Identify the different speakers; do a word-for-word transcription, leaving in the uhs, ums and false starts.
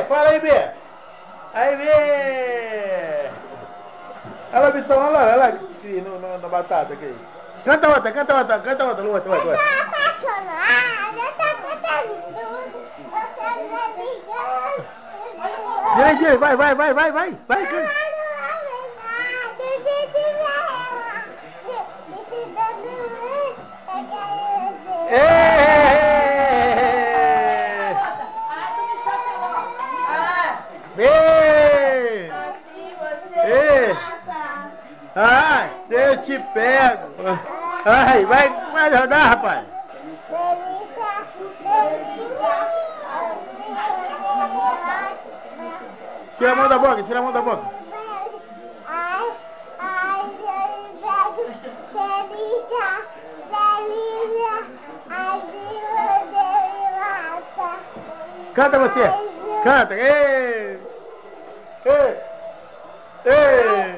Speaker 1: fala aí, B. Aí, B. Olha lá, Bitão, olha lá, olha lá aqui no, no, na batata aqui. Canta outra, canta outra, canta outra, outra, outra.
Speaker 2: Eu tô apaixonada, eu tô contando tudo. Eu quero ver brigando.
Speaker 1: Direito, vai, vai, vai, vai, vai, vai, canta. Ei! Ei! Ai, eu te pego! Ai, vai, vai rodar, rapaz! Tira a mão da boca, tira a mão da boca!
Speaker 2: Ai, ai, eu pego, delícia, delícia, ai, Deus, mata.
Speaker 1: Canta você! Canta! Ei! Ei! Ei!